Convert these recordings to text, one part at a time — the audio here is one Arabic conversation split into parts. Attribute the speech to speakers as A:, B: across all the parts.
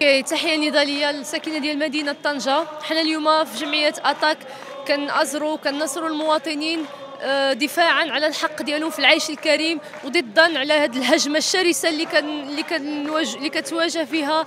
A: تحية نضالية للساكنة ديال مدينة طنجة. حنا اليوم في جمعية أتاك كنصروا المواطنين دفاعا على الحق ديالهم في العيش الكريم، وضدا على هذه الهجمه الشرسه اللي كتواجه فيها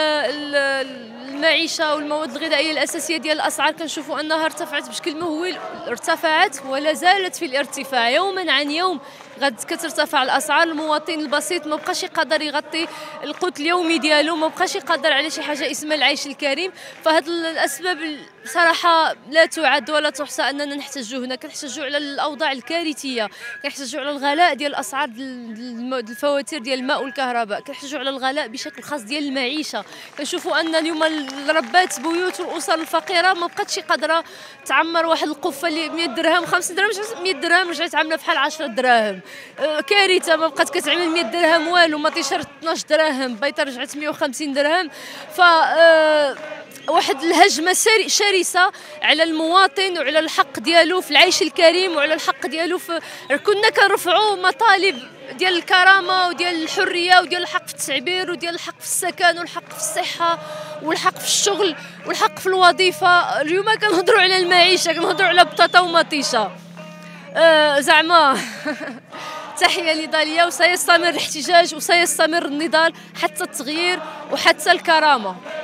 A: المعيشه والمواد الغذائيه الاساسيه ديال الاسعار. كنشوفوا انها ارتفعت بشكل مهول، ارتفعت ولا زالت في الارتفاع يوما عن يوم. كترتفع الاسعار، المواطن البسيط ما بقاش يقدر يغطي القوت اليومي ديالو، ما بقاش يقدر على شي حاجه اسمها العيش الكريم. فهاد الاسباب صراحه لا تعد ولا تحصى اننا نحتاجوا هنا. كنحتاجوا على الاوضاع الكارثيه، كنحتاجوا على الغلاء ديال الاسعار الفواتير ديال الماء والكهرباء، كنحتاجوا على الغلاء بشكل خاص ديال المعيشه. كنشوفوا ان اليوم ربات بيوت والاسر الفقيره ما بقاتش قادره تعمر واحد القفه اللي 100 درهم 5 درهم 100 درهم رجعت عامله بحال 10 دراهم. كارثه، ما بقات كتعمل 100 درهم والو، ما تيشرت 12 دراهم، بيضه رجعت 150 درهم. ف واحد الهجمه شرسه على المواطن وعلى الحق ديالو في العيش الكريم وعلى الحق ديالو كنا كنرفعوا مطالب ديال الكرامه وديال الحريه وديال الحق في التعبير وديال الحق في السكن والحق في الصحه والحق في الشغل والحق في الوظيفه. اليوم كنهضروا على المعيشه، كنهضروا على بطاطا ومطيشه. زعما تحية نضالية، وسيستمر الاحتجاج وسيستمر النضال حتى التغيير وحتى الكرامة.